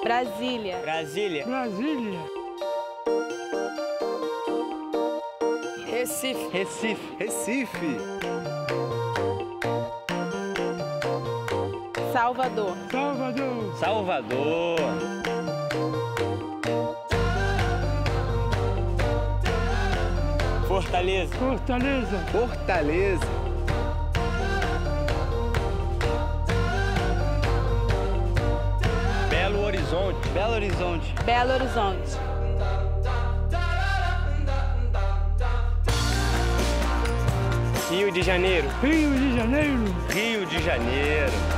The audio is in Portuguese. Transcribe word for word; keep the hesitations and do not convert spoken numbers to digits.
Brasília. Brasília. Brasília. Recife. Recife. Recife. Salvador. Salvador. Salvador. Fortaleza. Fortaleza. Fortaleza. Belo Horizonte. Belo Horizonte. Belo Horizonte. Rio de Janeiro. Rio de Janeiro. Rio de Janeiro.